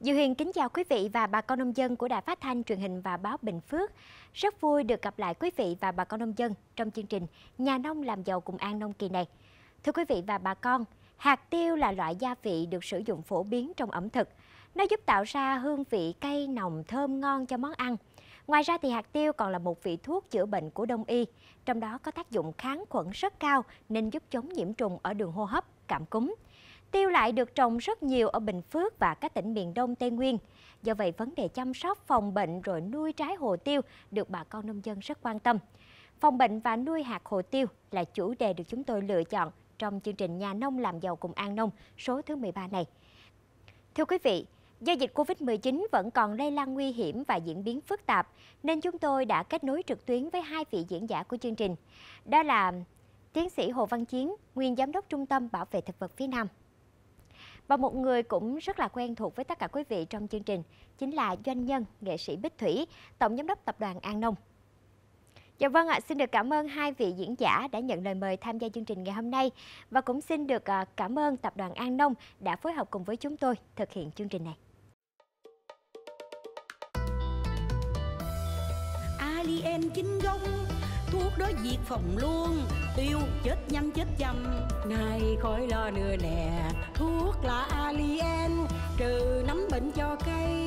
Diệu Huyền kính chào quý vị và bà con nông dân của Đài Phát thanh Truyền hình và Báo Bình Phước. Rất vui được gặp lại quý vị và bà con nông dân trong chương trình Nhà nông làm giàu cùng An Nông kỳ này. Thưa quý vị và bà con, hạt tiêu là loại gia vị được sử dụng phổ biến trong ẩm thực. Nó giúp tạo ra hương vị cay nồng thơm ngon cho món ăn. Ngoài ra thì hạt tiêu còn là một vị thuốc chữa bệnh của Đông y, trong đó có tác dụng kháng khuẩn rất cao nên giúp chống nhiễm trùng ở đường hô hấp, cảm cúm. Tiêu lại được trồng rất nhiều ở Bình Phước và các tỉnh miền Đông Tây Nguyên. Do vậy, vấn đề chăm sóc, phòng bệnh rồi nuôi trái hồ tiêu được bà con nông dân rất quan tâm. Phòng bệnh và nuôi hạt hồ tiêu là chủ đề được chúng tôi lựa chọn trong chương trình Nhà nông làm giàu cùng An Nông số thứ 13 này. Thưa quý vị, do dịch Covid-19 vẫn còn lây lan nguy hiểm và diễn biến phức tạp, nên chúng tôi đã kết nối trực tuyến với hai vị diễn giả của chương trình. Đó là tiến sĩ Hồ Văn Chiến, nguyên giám đốc Trung tâm Bảo vệ Thực vật phía Nam. Và một người cũng rất là quen thuộc với tất cả quý vị trong chương trình, chính là doanh nhân, nghệ sĩ Bích Thủy, tổng giám đốc tập đoàn An Nông. Dạ vâng ạ, xin được cảm ơn hai vị diễn giả đã nhận lời mời tham gia chương trình ngày hôm nay. Và cũng xin được cảm ơn tập đoàn An Nông đã phối hợp cùng với chúng tôi thực hiện chương trình này. Alien chính gốc, thuốc đó diệt phòng luôn, tiêu chết nhanh chết chậm, này khỏi lo nữa nè, thuốc là Alien, trừ nấm bệnh cho cây.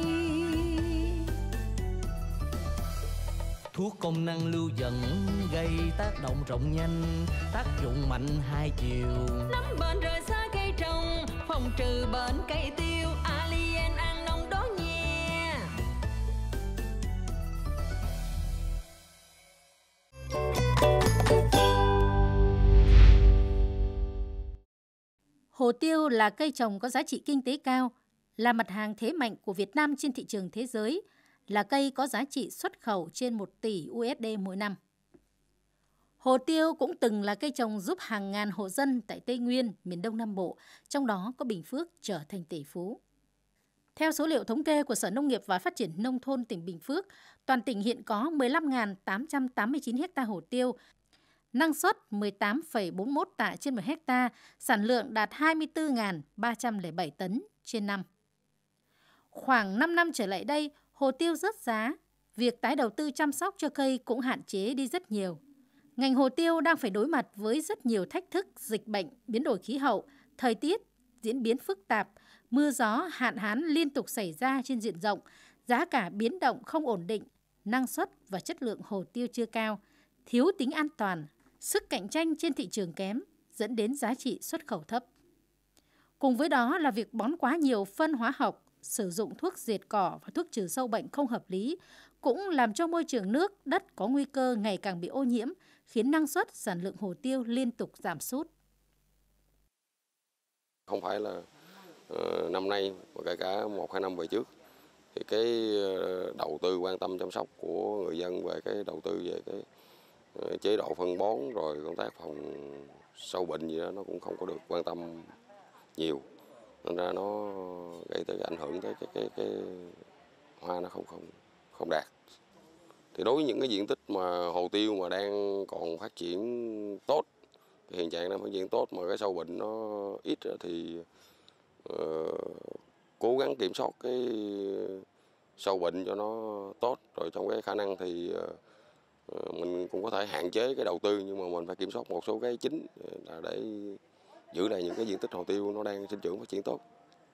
Thuốc công năng lưu dẫn, gây tác động rộng nhanh, tác dụng mạnh hai chiều. Nấm bệnh rời xa cây trồng, phòng trừ bệnh cây tiêu, Alien An Nông đó nha. Hồ tiêu là cây trồng có giá trị kinh tế cao, là mặt hàng thế mạnh của Việt Nam trên thị trường thế giới, là cây có giá trị xuất khẩu trên 1 tỷ USD mỗi năm. Hồ tiêu cũng từng là cây trồng giúp hàng ngàn hộ dân tại Tây Nguyên, miền Đông Nam Bộ, trong đó có Bình Phước trở thành tỷ phú. Theo số liệu thống kê của Sở Nông nghiệp và Phát triển Nông thôn tỉnh Bình Phước, toàn tỉnh hiện có 15.889 ha hồ tiêu, năng suất 18,41 tạ trên 1 ha, sản lượng đạt 24.307 tấn trên năm. Khoảng 5 năm trở lại đây, hồ tiêu rớt giá, việc tái đầu tư chăm sóc cho cây cũng hạn chế đi rất nhiều. Ngành hồ tiêu đang phải đối mặt với rất nhiều thách thức dịch bệnh, biến đổi khí hậu, thời tiết diễn biến phức tạp, mưa gió, hạn hán liên tục xảy ra trên diện rộng, giá cả biến động không ổn định, năng suất và chất lượng hồ tiêu chưa cao, thiếu tính an toàn, sức cạnh tranh trên thị trường kém, dẫn đến giá trị xuất khẩu thấp. Cùng với đó là việc bón quá nhiều phân hóa học, sử dụng thuốc diệt cỏ và thuốc trừ sâu bệnh không hợp lý cũng làm cho môi trường nước, đất có nguy cơ ngày càng bị ô nhiễm, khiến năng suất, sản lượng hồ tiêu liên tục giảm sút. Không phải là năm nay mà kể cả 1-2 năm về trước thì cái đầu tư quan tâm chăm sóc của người dân về cái đầu tư về cái chế độ phân bón rồi công tác phòng sâu bệnh gì đó nó cũng không có được quan tâm nhiều, nên ra nó gây tới ảnh hưởng tới cái hoa nó không đạt. Thì đối với những cái diện tích mà hồ tiêu mà đang còn phát triển tốt, cái hiện trạng đang phát triển tốt mà cái sâu bệnh nó ít thì cố gắng kiểm soát cái sâu bệnh cho nó tốt, rồi trong cái khả năng thì mình cũng có thể hạn chế cái đầu tư, nhưng mà mình phải kiểm soát một số cái chính là để giữ lại những cái diện tích hồ tiêu nó đang sinh trưởng phát triển tốt.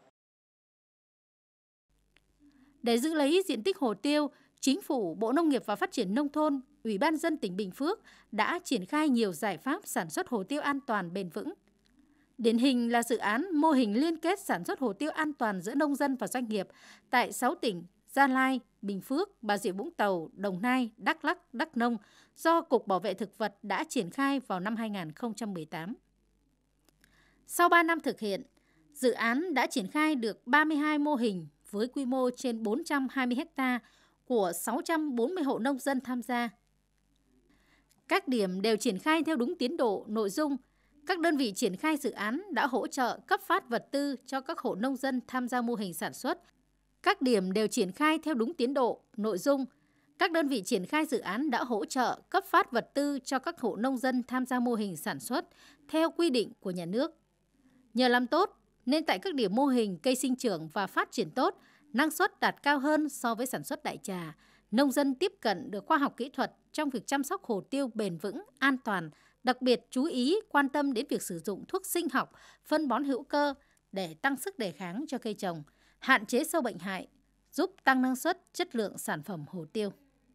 Để giữ lấy diện tích hồ tiêu, Chính phủ, Bộ Nông nghiệp và Phát triển Nông thôn, Ủy ban nhân dân tỉnh Bình Phước đã triển khai nhiều giải pháp sản xuất hồ tiêu an toàn bền vững. Điển hình là dự án mô hình liên kết sản xuất hồ tiêu an toàn giữa nông dân và doanh nghiệp tại 6 tỉnh Gia Lai, Bình Phước, Bà Rịa Vũng Tàu, Đồng Nai, Đắk Lắk, Đắk Nông do Cục Bảo vệ Thực vật đã triển khai vào năm 2018. Sau 3 năm thực hiện, dự án đã triển khai được 32 mô hình với quy mô trên 420 ha của 640 hộ nông dân tham gia. Các điểm đều triển khai theo đúng tiến độ, nội dung. Các đơn vị triển khai dự án đã hỗ trợ cấp phát vật tư cho các hộ nông dân tham gia mô hình sản xuất. Các điểm đều triển khai theo đúng tiến độ, nội dung. Các đơn vị triển khai dự án đã hỗ trợ cấp phát vật tư cho các hộ nông dân tham gia mô hình sản xuất theo quy định của nhà nước. Nhờ làm tốt, nên tại các điểm mô hình cây sinh trưởng và phát triển tốt năng suất đạt cao hơn so với sản xuất đại trà. Nông dân tiếp cận được khoa học kỹ thuật trong việc chăm sóc hồ tiêu bền vững, an toàn, đặc biệt chú ý quan tâm đến việc sử dụng thuốc sinh học, phân bón hữu cơ để tăng sức đề kháng cho cây trồng, hạn chế sâu bệnh hại, giúp tăng năng suất, chất lượng sản phẩm hồ tiêu.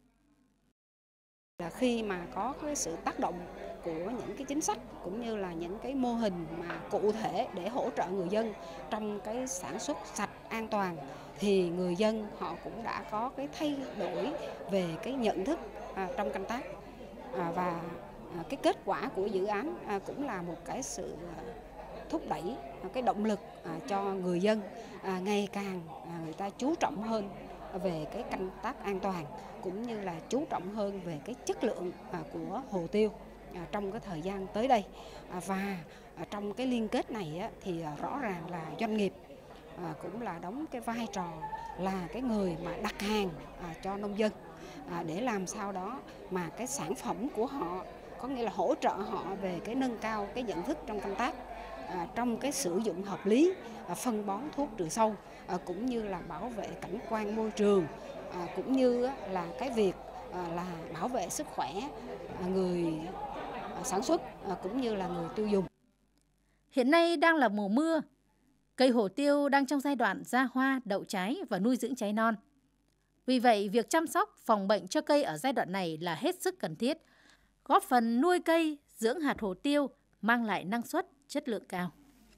Là khi mà có cái sự tác động của những cái chính sách cũng như là những cái mô hình mà cụ thể để hỗ trợ người dân trong cái sản xuất sạch an toàn, thì người dân họ cũng đã có cái thay đổi về cái nhận thức trong canh tác, và cái kết quả của dự án cũng là một cái sự thúc đẩy, cái động lực cho người dân ngày càng người ta chú trọng hơn về cái canh tác an toàn, cũng như là chú trọng hơn về cái chất lượng của hồ tiêu trong cái thời gian tới đây. Và trong cái liên kết này thì rõ ràng là doanh nghiệp cũng là đóng cái vai trò là cái người mà đặt hàng cho nông dân, để làm sao đó mà cái sản phẩm của họ, có nghĩa là hỗ trợ họ về cái nâng cao cái nhận thức trong canh tác, trong cái sử dụng hợp lý phân bón thuốc trừ sâu, cũng như là bảo vệ cảnh quan môi trường, cũng như là cái việc là bảo vệ sức khỏe người sản xuất cũng như là người tiêu dùng. Hiện nay đang là mùa mưa, cây hồ tiêu đang trong giai đoạn ra hoa, đậu trái và nuôi dưỡng trái non. Vì vậy, việc chăm sóc, phòng bệnh cho cây ở giai đoạn này là hết sức cần thiết, góp phần nuôi cây, dưỡng hạt hồ tiêu, mang lại năng suất, chất lượng cao.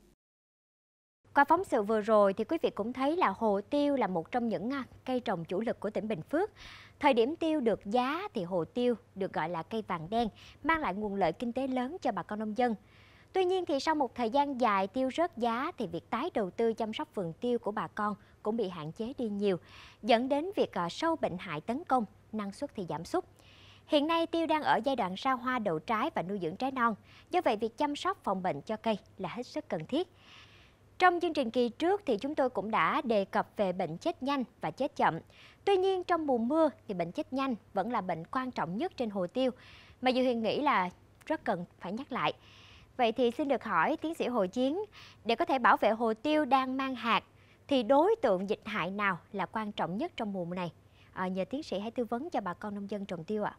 Qua phóng sự vừa rồi thì quý vị cũng thấy là hồ tiêu là một trong những cây trồng chủ lực của tỉnh Bình Phước. Thời điểm tiêu được giá thì hồ tiêu được gọi là cây vàng đen, mang lại nguồn lợi kinh tế lớn cho bà con nông dân. Tuy nhiên thì sau một thời gian dài tiêu rớt giá thì việc tái đầu tư chăm sóc vườn tiêu của bà con cũng bị hạn chế đi nhiều, dẫn đến việc sâu bệnh hại tấn công, năng suất thì giảm sút. Hiện nay tiêu đang ở giai đoạn ra hoa đậu trái và nuôi dưỡng trái non, do vậy việc chăm sóc phòng bệnh cho cây là hết sức cần thiết. Trong chương trình kỳ trước thì chúng tôi cũng đã đề cập về bệnh chết nhanh và chết chậm. Tuy nhiên trong mùa mưa thì bệnh chết nhanh vẫn là bệnh quan trọng nhất trên hồ tiêu, mà Diệu Hiền nghĩ là rất cần phải nhắc lại. Vậy thì xin được hỏi tiến sĩ Hồ Chiến, để có thể bảo vệ hồ tiêu đang mang hạt thì đối tượng dịch hại nào là quan trọng nhất trong mùa này? Nhờ tiến sĩ hãy tư vấn cho bà con nông dân trồng tiêu ạ.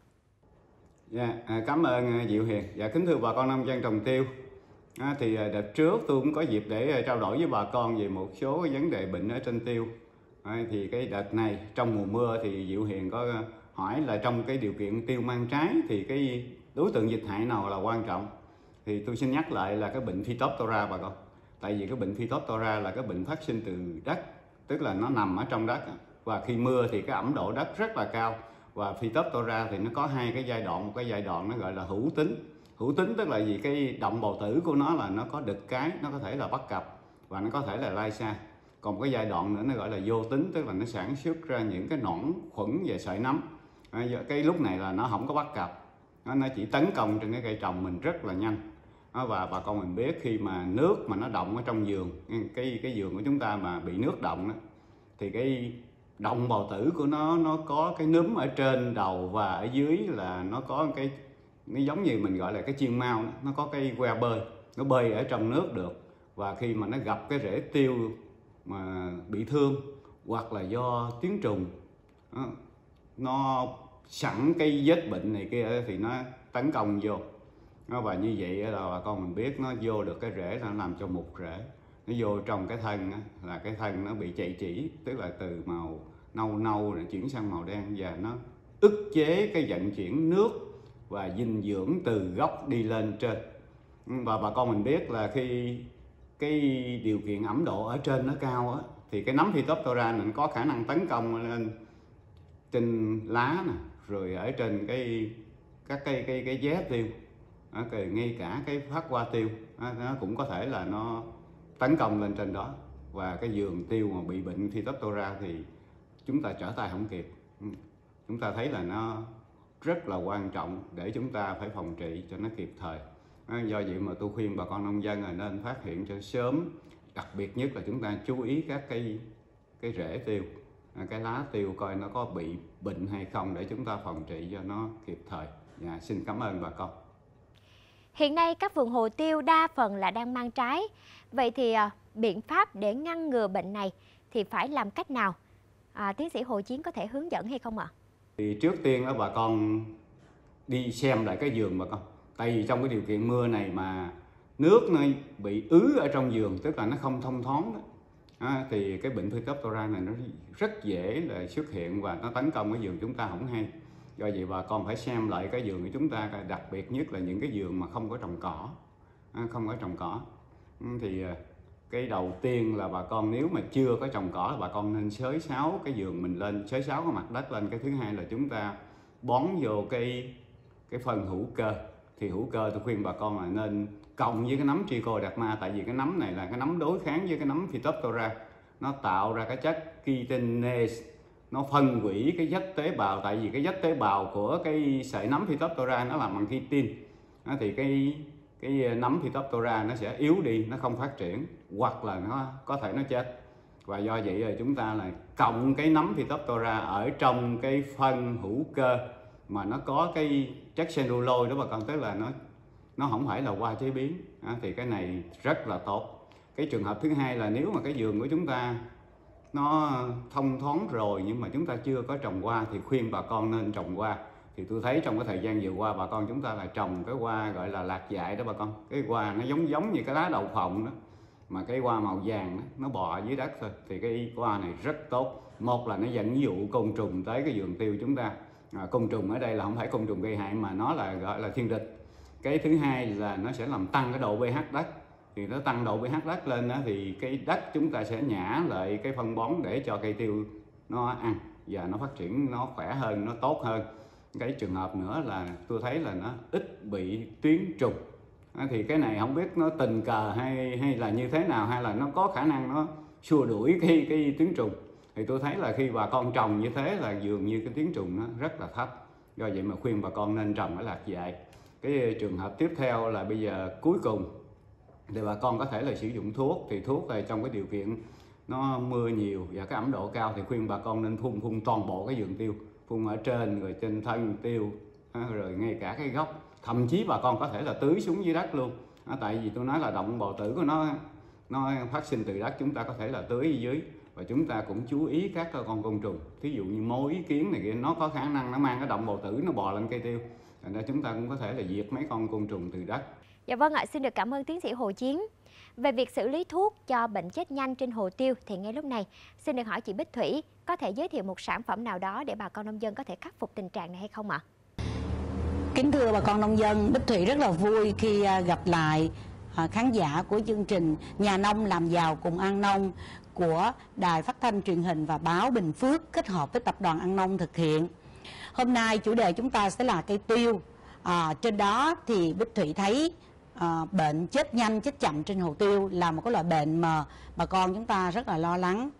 Cảm ơn Diệu Hiền. Kính thưa bà con nông dân trồng tiêu, thì đợt trước tôi cũng có dịp để trao đổi với bà con về một số vấn đề bệnh ở trên tiêu. Thì cái đợt này trong mùa mưa thì Diệu Hiền có hỏi là trong cái điều kiện tiêu mang trái thì cái đối tượng dịch hại nào là quan trọng. Thì tôi xin nhắc lại là cái bệnh Phytophthora bà con. Tại vì cái bệnh Phytophthora là cái bệnh phát sinh từ đất, tức là nó nằm ở trong đất, và khi mưa thì cái ẩm độ đất rất là cao. Và Phytophthora thì nó có hai cái giai đoạn, một cái giai đoạn nó gọi là hữu tính. Hữu tính tức là gì? Cái động bào tử của nó là nó có đực cái, nó có thể là bắt cặp và nó có thể là lai xa. Còn một cái giai đoạn nữa nó gọi là vô tính, tức là nó sản xuất ra những cái nõn khuẩn về sợi nấm. Cái lúc này là nó không có bắt cặp, nó chỉ tấn công trên cái cây trồng mình rất là nhanh. Và bà con mình biết khi mà nước mà nó động ở trong vườn, cái vườn của chúng ta mà bị nước động đó, thì cái động bào tử của nó có cái núm ở trên đầu và ở dưới là nó có cái, nó giống như mình gọi là cái chiên mao, nó có cái que bơi, nó bơi ở trong nước được. Và khi mà nó gặp cái rễ tiêu mà bị thương hoặc là do tiếng trùng, nó sẵn cái vết bệnh này kia thì nó tấn công vô. Và như vậy là bà con mình biết nó vô được cái rễ, nó làm cho mục rễ, nó vô trong cái thân là cái thân nó bị chạy chỉ, tức là từ màu nâu nâu rồi chuyển sang màu đen, và nó ức chế cái vận chuyển nước và dinh dưỡng từ gốc đi lên trên. Và bà con mình biết là khi cái điều kiện ẩm độ ở trên nó cao á, thì cái nấm Phytophthora này có khả năng tấn công lên trên lá nè, rồi ở trên các cái vé tiêu, ngay cả cái phát hoa tiêu, nó cũng có thể là nó tấn công lên trên đó. Và cái vườn tiêu mà bị bệnh Phytophthora thì chúng ta trở tay không kịp. Chúng ta thấy là nó rất là quan trọng để chúng ta phải phòng trị cho nó kịp thời. Do vậy mà tôi khuyên bà con nông dân là nên phát hiện cho sớm, đặc biệt nhất là chúng ta chú ý các cái rễ tiêu, cái lá tiêu coi nó có bị bệnh hay không để chúng ta phòng trị cho nó kịp thời. Xin cảm ơn bà con. Hiện nay các vườn hồ tiêu đa phần là đang mang trái. Vậy thì biện pháp để ngăn ngừa bệnh này thì phải làm cách nào? Tiến sĩ Hồ Chiến có thể hướng dẫn hay không ạ? Thì trước tiên đó bà con đi xem lại cái giường bà con. Tại vì trong cái điều kiện mưa này mà nước nó bị ứ ở trong giường, tức là nó không thông thoáng đó. Thì cái bệnh Phytophthora này nó rất dễ là xuất hiện và nó tấn công cái giường chúng ta không hay. Do vậy bà con phải xem lại cái giường của chúng ta, đặc biệt nhất là những cái giường mà không có trồng cỏ, không có trồng cỏ. Thì cái đầu tiên là bà con nếu mà chưa có trồng cỏ, bà con nên xới xáo cái giường mình lên, xới xáo cái mặt đất lên. Cái thứ hai là chúng ta bón vô cái phân hữu cơ. Thì hữu cơ tôi khuyên bà con là nên cộng với cái nấm Trichoderma, tại vì cái nấm này là cái nấm đối kháng với cái nấm Phytophthora. Nó tạo ra cái chất chitinase, nó phân hủy cái vách tế bào, tại vì cái vách tế bào của cái sợi nấm Phytophthora nó làm bằng chitin. Thì cái nấm Phytophthora nó sẽ yếu đi, nó không phát triển, hoặc là nó có thể nó chết. Và do vậy là chúng ta là cộng cái nấm Phytophthora ở trong cái phân hữu cơ mà nó có cái chất cellulose đó bà con, tức là nó không phải là qua chế biến. Thì cái này rất là tốt. Cái trường hợp thứ hai là nếu mà cái giường của chúng ta nó thông thoáng rồi nhưng mà chúng ta chưa có trồng hoa thì khuyên bà con nên trồng hoa. Thì tôi thấy trong cái thời gian vừa qua bà con chúng ta là trồng cái hoa gọi là lạc dại đó bà con. Cái hoa nó giống như cái lá đậu phộng đó, mà cái hoa màu vàng đó, nó bò dưới đất thôi. Thì cái hoa này rất tốt. Một là nó dẫn dụ côn trùng tới cái vườn tiêu chúng ta. Côn trùng ở đây là không phải côn trùng gây hại mà nó là gọi là thiên địch. Cái thứ hai là nó sẽ làm tăng cái độ pH đất. Thì nó tăng độ pH đất lên đó, thì cái đất chúng ta sẽ nhả lại cái phân bón để cho cây tiêu nó ăn và nó phát triển nó khỏe hơn, nó tốt hơn. Cái trường hợp nữa là tôi thấy là nó ít bị tuyến trùng. Thì cái này không biết nó tình cờ hay là như thế nào, hay là nó có khả năng nó xua đuổi cái tuyến trùng. Thì tôi thấy là khi bà con trồng như thế là dường như cái tuyến trùng nó rất là thấp. Do vậy mà khuyên bà con nên trồng cái lạc dại. Cái trường hợp tiếp theo là bây giờ cuối cùng thì bà con có thể là sử dụng thuốc. Thì thuốc là trong cái điều kiện nó mưa nhiều và cái ẩm độ cao thì khuyên bà con nên phun toàn bộ cái vườn tiêu, phun ở trên rồi trên thân tiêu, rồi ngay cả cái gốc, thậm chí bà con có thể là tưới xuống dưới đất luôn. Tại vì tôi nói là động bào tử của nó phát sinh từ đất, chúng ta có thể là tưới ở dưới. Và chúng ta cũng chú ý các con côn trùng, ví dụ như mối kiến này kia, nó có khả năng nó mang cái động bào tử nó bò lên cây tiêu, thành ra chúng ta cũng có thể là diệt mấy con côn trùng từ đất. Dạ vâng ạ, xin được cảm ơn tiến sĩ Hồ Chiến. Về việc xử lý thuốc cho bệnh chết nhanh trên hồ tiêu thì ngay lúc này xin được hỏi chị Bích Thủy có thể giới thiệu một sản phẩm nào đó để bà con nông dân có thể khắc phục tình trạng này hay không ạ? Kính thưa bà con nông dân, Bích Thủy rất là vui khi gặp lại khán giả của chương trình Nhà nông làm giàu cùng An Nông của Đài Phát thanh Truyền hình và Báo Bình Phước kết hợp với Tập đoàn An Nông thực hiện. Hôm nay chủ đề chúng ta sẽ là cây tiêu. Trên đó thì Bích Thủy thấy bệnh chết nhanh, chết chậm trên hồ tiêu là một cái loại bệnh mà bà con chúng ta rất là lo lắng.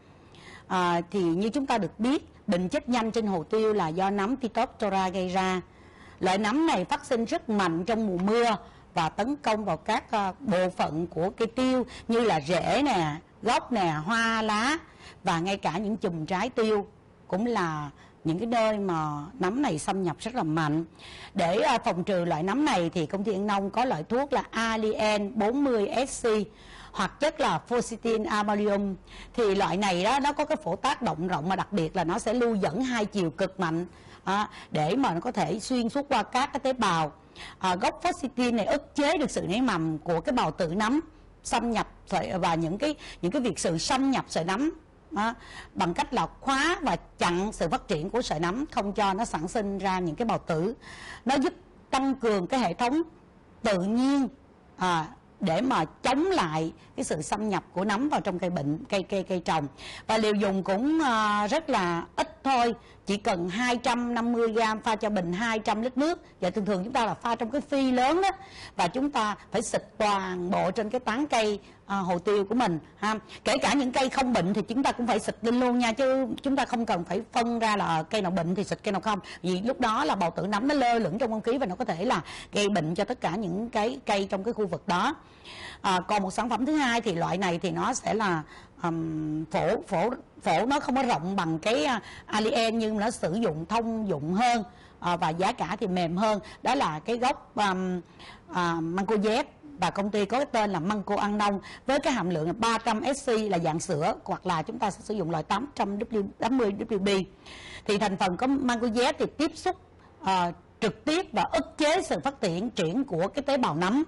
Thì như chúng ta được biết, bệnh chết nhanh trên hồ tiêu là do nấm Phytophthora gây ra. Loại nấm này phát sinh rất mạnh trong mùa mưa và tấn công vào các bộ phận của cây tiêu như là rễ nè, gốc nè, hoa, lá và ngay cả những chùm trái tiêu cũng là những cái nơi mà nấm này xâm nhập rất là mạnh. Để phòng trừ loại nấm này thì công ty An Nông có loại thuốc là Alien 40SC hoặc chất là Forcitin Ammonium. Thì loại này đó nó có cái phổ tác động rộng mà đặc biệt là nó sẽ lưu dẫn hai chiều cực mạnh để mà nó có thể xuyên suốt qua các cái tế bào. Gốc Forcitin này ức chế được sự nảy mầm của cái bào tử nấm xâm nhập và những cái việc sự xâm nhập sợi nấm bằng cách là khóa và chặn sự phát triển của sợi nấm, không cho nó sản sinh ra những cái bào tử. Nó giúp tăng cường cái hệ thống tự nhiên để mà chống lại cái sự xâm nhập của nấm vào trong cây trồng. Và liều dùng cũng rất là ít thôi, chỉ cần 250g pha cho bình 200 lít nước. Và thường thường chúng ta là pha trong cái phi lớn đó, và chúng ta phải xịt toàn bộ trên cái tán cây hồ tiêu của mình ha. Kể cả những cây không bệnh thì chúng ta cũng phải xịt lên luôn nha, chứ chúng ta không cần phải phân ra là cây nào bệnh thì xịt cây nào không, vì lúc đó là bào tử nấm nó lơ lửng trong không khí và nó có thể là gây bệnh cho tất cả những cái cây trong cái khu vực đó. Còn một sản phẩm thứ hai thì loại này thì nó sẽ là phổ nó không có rộng bằng cái Alien nhưng nó sử dụng thông dụng hơn và giá cả thì mềm hơn. Đó là cái gốc Mancozeb và công ty có cái tên là Măng Cô An Nông với cái hàm lượng 300 SC là dạng sữa, hoặc là chúng ta sẽ sử dụng loại 880 WB. Thì thành phần có mangojet thì tiếp xúc trực tiếp và ức chế sự phát triển của cái tế bào nấm.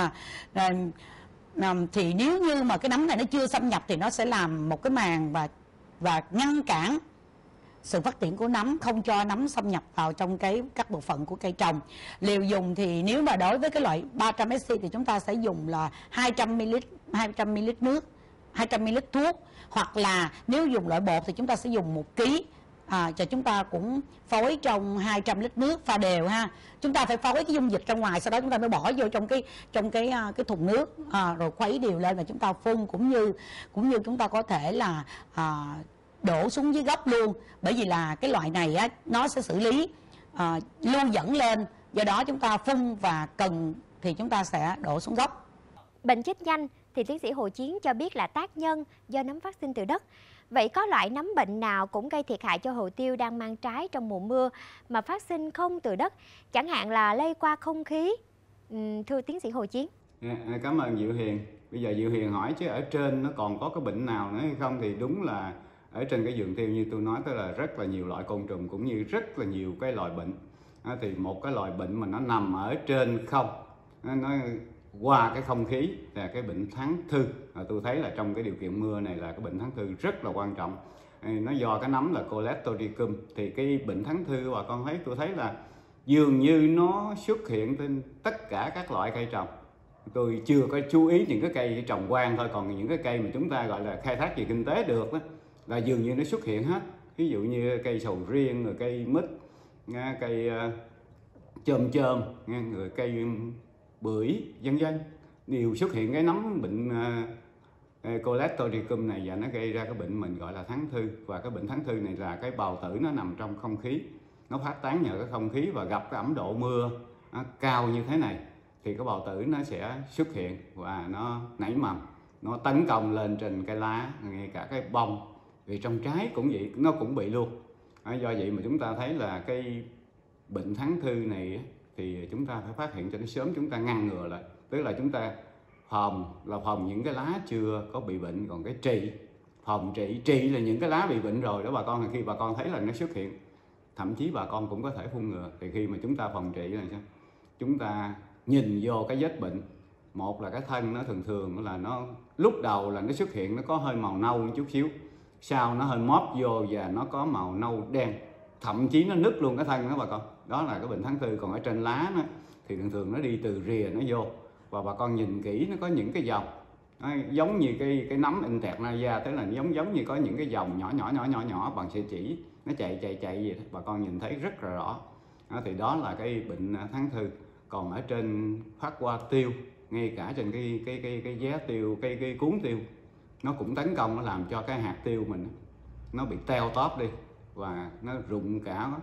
Thì nếu như mà cái nấm này nó chưa xâm nhập thì nó sẽ làm một cái màng và ngăn cản sự phát triển của nấm, không cho nấm xâm nhập vào trong các bộ phận của cây trồng. Liều dùng thì nếu mà đối với cái loại 300 SC thì chúng ta sẽ dùng là 200 ml nước, 200 ml thuốc, hoặc là nếu dùng loại bột thì chúng ta sẽ dùng 1 kg. Cho chúng ta cũng phối trong 200 lít nước pha đều ha. Chúng ta phải phối cái dung dịch ra ngoài, sau đó chúng ta mới bỏ vô trong cái thùng nước, rồi khuấy đều lên và chúng ta phun, cũng như chúng ta có thể là đổ xuống dưới gốc luôn, bởi vì là cái loại này á, nó sẽ xử lý lưu dẫn lên, do đó chúng ta phun và cần thì chúng ta sẽ đổ xuống gốc. Bệnh chết nhanh thì tiến sĩ Hồ Chiến cho biết là tác nhân do nấm phát sinh từ đất. Vậy có loại nấm bệnh nào cũng gây thiệt hại cho hồ tiêu đang mang trái trong mùa mưa mà phát sinh không từ đất, chẳng hạn là lây qua không khí? Thưa tiến sĩ Hồ Chiến. Cảm ơn Diệu Hiền. Bây giờ Diệu Hiền hỏi chứ ở trên nó còn có cái bệnh nào nữa hay không, thì đúng là ở trên cái vườn tiêu như tôi nói, tức là rất là nhiều loại côn trùng cũng như rất là nhiều cái loại bệnh. Thì một cái loại bệnh mà nó nằm ở trên không, nó qua cái không khí là cái bệnh thán thư. Tôi thấy là trong cái điều kiện mưa này là cái bệnh thán thư rất là quan trọng. Nó do cái nấm là Colletotricum. Thì cái bệnh thán thư bà con thấy, tôi thấy là dường như nó xuất hiện trên tất cả các loại cây trồng. Tôi chưa có chú ý những cái cây trồng quan thôi, còn những cái cây mà chúng ta gọi là khai thác về kinh tế được đó, là dường như nó xuất hiện hết. Ví dụ như cây sầu riêng, rồi cây mít, cây chôm, rồi cây bưởi, vân vân, đều xuất hiện cái nấm bệnh Colletotricum này, và nó gây ra cái bệnh mình gọi là thán thư. Và cái bệnh thán thư này là cái bào tử nó nằm trong không khí, nó phát tán nhờ cái không khí, và gặp cái ẩm độ mưa cao như thế này thì cái bào tử nó sẽ xuất hiện và nó nảy mầm, nó tấn công lên trên cái lá, ngay cả cái bông. Vì trong trái cũng vậy, nó cũng bị luôn. Do vậy mà chúng ta thấy là cái bệnh thán thư này thì chúng ta phải phát hiện cho nó sớm, chúng ta ngăn ngừa lại. Tức là chúng ta phòng những cái lá chưa có bị bệnh, còn cái trị là những cái lá bị bệnh rồi đó bà con. Khi bà con thấy là nó xuất hiện, thậm chí bà con cũng có thể phun ngừa. Thì khi mà chúng ta phòng trị là sao? Chúng ta nhìn vô cái vết bệnh, một là cái thân nó thường là nó lúc đầu là nó xuất hiện nó có hơi màu nâu một chút xíu, sau nó hơi móp vô và nó có màu nâu đen, thậm chí nó nứt luôn cái thân đó bà con. Đó là cái bệnh thán thư. Còn ở trên lá nó thì thường nó đi từ rìa nó vô, và bà con nhìn kỹ nó có những cái dòng giống như cái nấm Internaria, tức là giống như có những cái dòng nhỏ bằng sợi chỉ, nó chạy vậy, bà con nhìn thấy rất là rõ. Thì đó là cái bệnh thán thư. Còn ở trên phát hoa tiêu, ngay cả trên cái vé tiêu, cái cuốn tiêu, nó cũng tấn công, nó làm cho cái hạt tiêu mình nó bị teo tóp đi, và nó rụng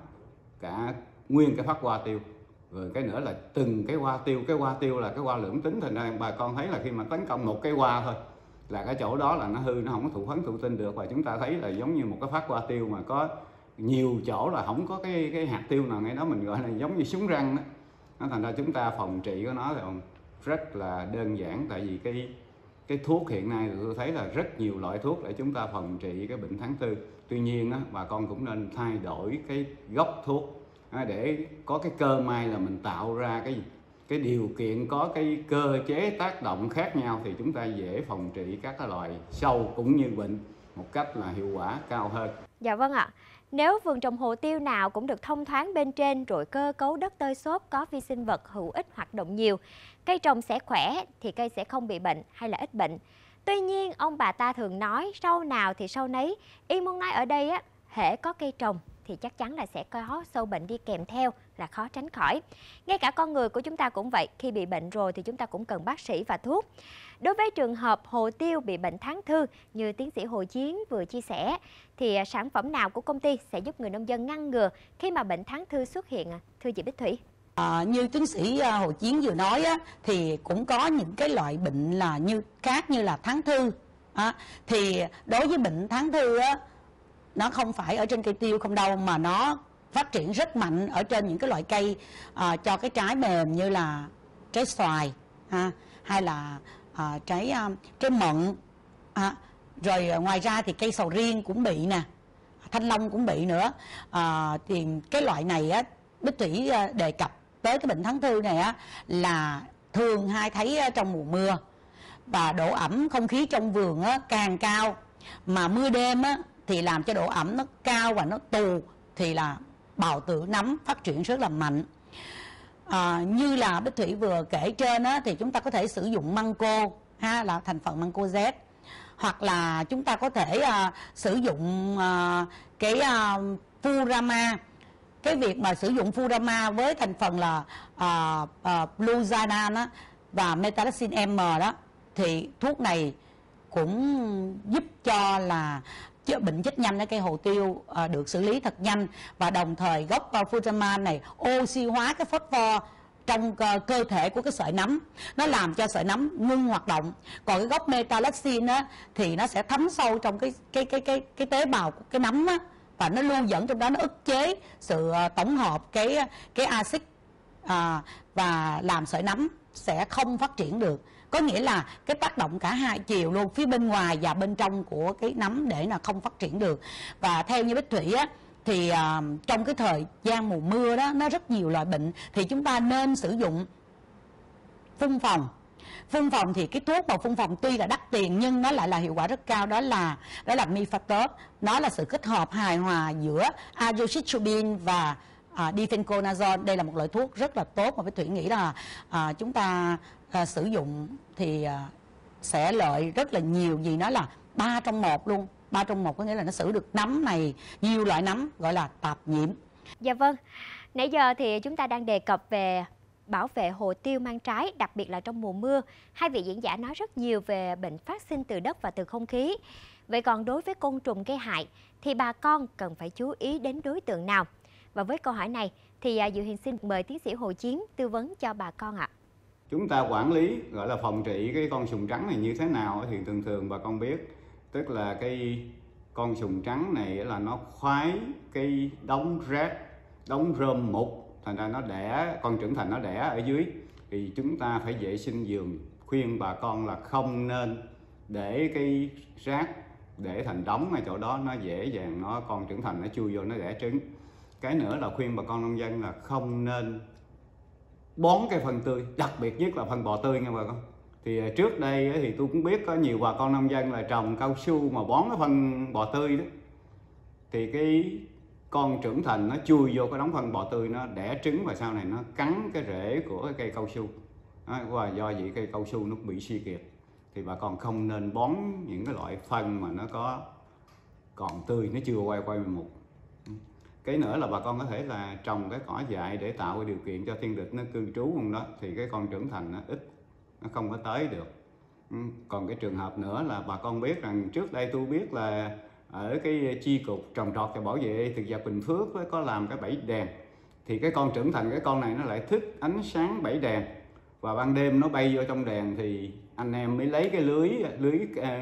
cả nguyên cái phát hoa tiêu. Rồi cái nữa là từng cái hoa tiêu là cái hoa lưỡng tính, thành ra bà con thấy là khi mà tấn công một cái hoa thôi là cái chỗ đó là nó hư, nó không có thụ phấn thụ tinh được. Và chúng ta thấy là giống như một cái phát hoa tiêu mà có nhiều chỗ là không có cái hạt tiêu nào ngay đó, mình gọi là giống như súng răng đó. Thành ra chúng ta phòng trị của nó thì rất là đơn giản. Tại vì cái thuốc hiện nay thì tôi thấy là rất nhiều loại thuốc để chúng ta phòng trị cái bệnh thán thư. Tuy nhiên bà con cũng nên thay đổi cái gốc thuốc để có cái cơ may là mình tạo ra cái điều kiện, có cái cơ chế tác động khác nhau, thì chúng ta dễ phòng trị các cái loại sâu cũng như bệnh một cách là hiệu quả cao hơn. Dạ vâng ạ. Nếu vườn trồng hồ tiêu nào cũng được thông thoáng bên trên, rồi cơ cấu đất tơi xốp, có vi sinh vật hữu ích hoạt động nhiều, cây trồng sẽ khỏe thì cây sẽ không bị bệnh hay là ít bệnh. Tuy nhiên, ông bà ta thường nói sâu nào thì sâu nấy. Ý muốn nói ở đây á, hễ có cây trồng thì chắc chắn là sẽ có sâu bệnh đi kèm theo, là khó tránh khỏi. Ngay cả con người của chúng ta cũng vậy, khi bị bệnh rồi thì chúng ta cũng cần bác sĩ và thuốc. Đối với trường hợp hồ tiêu bị bệnh thán thư như tiến sĩ Hồ Chiến vừa chia sẻ, thì sản phẩm nào của công ty sẽ giúp người nông dân ngăn ngừa khi mà bệnh thán thư xuất hiện, thưa chị Bích Thủy? Như tiến sĩ Hồ Chiến vừa nói á, thì cũng có những cái loại bệnh là như là thán thư. Thì đối với bệnh thán thư á, nó không phải ở trên cây tiêu không đâu, mà nó phát triển rất mạnh ở trên những cái loại cây cho cái trái mềm như là trái xoài hay là trái mận. Rồi ngoài ra thì cây sầu riêng cũng bị nè, thanh long cũng bị nữa. Thì cái loại này á, Bích Thủy đề cập tới cái bệnh thắng thư này á, là thường hay thấy trong mùa mưa, và độ ẩm không khí trong vườn á, càng cao, mà mưa đêm á, thì làm cho độ ẩm nó cao và nó tù, thì là bào tử nấm phát triển rất là mạnh. Như là Bích Thủy vừa kể trên á, thì chúng ta có thể sử dụng măng cô là thành phần măng cô Z, hoặc là chúng ta có thể sử dụng cái Furama. Cái việc mà sử dụng Furama với thành phần là Bluzanan và Metalaxin M đó, thì thuốc này cũng giúp cho là bệnh chết nhanh ở cây hồ tiêu được xử lý thật nhanh, và đồng thời gốc Furama này oxy hóa cái phosphor trong cơ thể của cái sợi nấm, nó làm cho sợi nấm ngưng hoạt động. Còn cái gốc metalaxin á, thì nó sẽ thấm sâu trong cái tế bào của cái nấm á, và nó lưu dẫn trong đó, nó ức chế sự tổng hợp cái axit và làm sợi nấm sẽ không phát triển được. Có nghĩa là cái tác động cả hai chiều luôn, phía bên ngoài và bên trong của cái nấm để là không phát triển được. Và theo như Bích Thủy á, thì trong cái thời gian mùa mưa đó, nó rất nhiều loại bệnh, thì chúng ta nên sử dụng phun phòng. Phun phòng thì cái thuốc mà phun phòng tuy là đắt tiền nhưng nó lại là hiệu quả rất cao, đó là Mifetot. Nó là sự kết hợp hài hòa giữa azoxystrobin và difenconazole. Đây là một loại thuốc rất là tốt mà Bích Thủy nghĩ là chúng ta sử dụng thì sẽ lợi rất là nhiều, vì nó là 3 trong 1 luôn. 3 trong 1 có nghĩa là nó xử được nấm này, nhiều loại nấm gọi là tạp nhiễm. Dạ vâng, nãy giờ thì chúng ta đang đề cập về bảo vệ hồ tiêu mang trái, đặc biệt là trong mùa mưa. Hai vị diễn giả nói rất nhiều về bệnh phát sinh từ đất và từ không khí. Vậy còn đối với côn trùng gây hại thì bà con cần phải chú ý đến đối tượng nào? Và với câu hỏi này thì Diệu Hiền xin mời tiến sĩ Hồ Chiến tư vấn cho bà con ạ. Chúng ta quản lý gọi là phòng trị cái con sùng trắng này như thế nào thì thường bà con biết. Tức là cái con sùng trắng này là nó khoái cái đống rác, đống rơm mục, thành ra nó đẻ, con trưởng thành nó đẻ ở dưới. Thì chúng ta phải vệ sinh giường, khuyên bà con là không nên để cái rác để thành đống ở chỗ đó, nó dễ dàng con trưởng thành nó chui vô nó đẻ trứng. Cái nữa là khuyên bà con nông dân là không nên bón cái phân tươi, đặc biệt nhất là phân bò tươi nha bà con. Thì trước đây thì tôi cũng biết có nhiều bà con nông dân là trồng cao su mà bón cái phân bò tươi đó, thì cái con trưởng thành nó chui vô cái đống phân bò tươi, nó đẻ trứng và sau này nó cắn cái rễ của cái cây cao su đó, và do vậy cây cao su nó bị suy kiệt. Thì bà con không nên bón những cái loại phân mà nó có còn tươi, nó chưa quay mục. Cái nữa là bà con có thể là trồng cái cỏ dại để tạo cái điều kiện cho thiên địch nó cư trú trong đó, thì cái con trưởng thành nó ít, nó không có tới được. Còn cái trường hợp nữa là bà con biết rằng trước đây tôi biết là ở cái chi cục trồng trọt và bảo vệ thực vật Bình Phước có làm cái bẫy đèn, thì cái con trưởng thành cái con này nó lại thích ánh sáng bẫy đèn, và ban đêm nó bay vô trong đèn thì anh em mới lấy cái lưới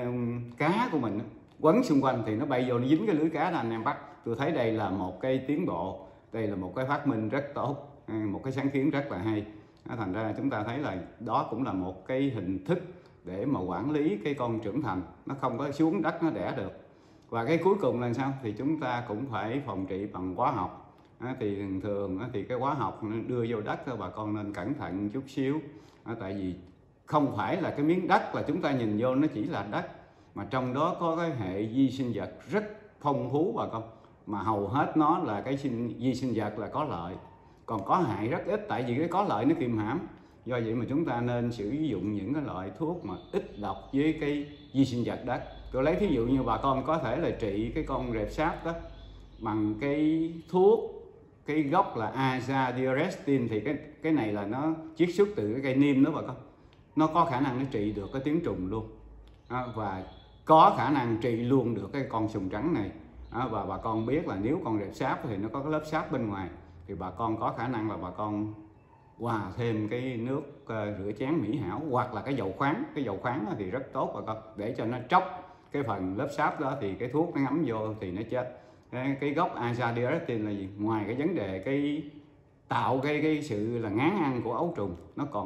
cá của mình quấn xung quanh, thì nó bay vô nó dính cái lưới cá đó anh em bắt. Tôi thấy đây là một cái tiến bộ, đây là một cái phát minh rất tốt, một cái sáng kiến rất là hay. Thành ra chúng ta thấy là đó cũng là một cái hình thức để mà quản lý cái con trưởng thành, nó không có xuống đất nó đẻ được. Và cái cuối cùng là sao? Thì chúng ta cũng phải phòng trị bằng hóa học. Thì thường thì cái hóa học đưa vô đất thôi, bà con nên cẩn thận chút xíu. Tại vì không phải là cái miếng đất là chúng ta nhìn vô nó chỉ là đất, mà trong đó có cái hệ vi sinh vật rất phong phú bà con, mà hầu hết nó là cái vi sinh vật là có lợi, còn có hại rất ít, tại vì cái có lợi nó kiềm hãm. Do vậy mà chúng ta nên sử dụng những cái loại thuốc mà ít độc với cái vi sinh vật đất. Tôi lấy thí dụ như bà con có thể là trị cái con rệp sáp đó bằng cái thuốc, cái gốc là azadirachtin, thì cái này là nó chiết xuất từ cái cây niêm đó bà con, nó có khả năng nó trị được cái tiếng trùng luôn, và có khả năng trị luôn được cái con sùng trắng này. Và bà con biết là nếu con rệp sáp thì nó có cái lớp sáp bên ngoài, thì bà con có khả năng là bà con hòa thêm cái nước rửa chén mỹ hảo hoặc là cái dầu khoáng. Cái dầu khoáng thì rất tốt bà con, để cho nó tróc cái phần lớp sáp đó, thì cái thuốc nó ngấm vô thì nó chết. Cái gốc azadirachtin là gì? Ngoài cái vấn đề cái tạo cái sự là ngán ăn của ấu trùng, nó còn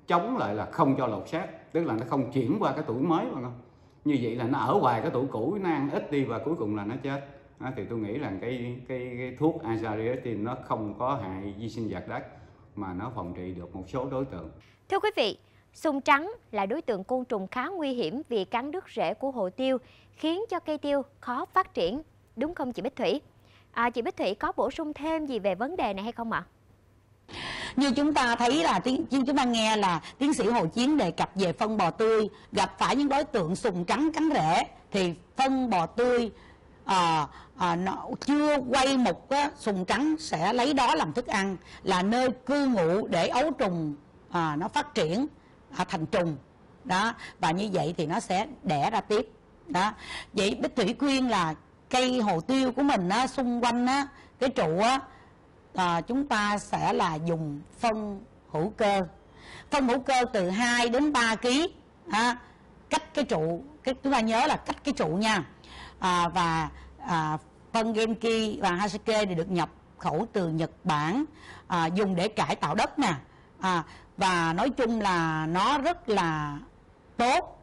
chống lại là không cho lột xác, tức là nó không chuyển qua cái tuổi mới phải không? Như vậy là nó ở hoài cái tuổi cũ, nó ăn ít đi và cuối cùng là nó chết. Thì tôi nghĩ rằng cái thuốc azathioprine nó không có hại vi sinh vật đất mà nó phòng trị được một số đối tượng. Thưa quý vị, sung trắng là đối tượng côn trùng khá nguy hiểm vì cắn đứt rễ của hồ tiêu, khiến cho cây tiêu khó phát triển, đúng không chị Bích Thủy? Chị Bích Thủy có bổ sung thêm gì về vấn đề này hay không ạ? Như chúng ta thấy là chúng ta nghe là tiến sĩ Hồ Chiến đề cập về phân bò tươi gặp phải những đối tượng sùng trắng cắn rễ, thì phân bò tươi nó chưa quay một á, sùng trắng sẽ lấy đó làm thức ăn, là nơi cư ngụ để ấu trùng nó phát triển thành trùng đó, và như vậy thì nó sẽ đẻ ra tiếp đó. Vậy Bích Thủy khuyên là cây hồ tiêu của mình á, xung quanh á, cái trụ á, chúng ta sẽ là dùng phân hữu cơ. Phân hữu cơ từ 2 đến 3 kg cách cái trụ, chúng ta nhớ là cách cái trụ nha. Phân Genki và Haseke thì được nhập khẩu từ Nhật Bản, dùng để cải tạo đất nè, và nói chung là nó rất là tốt.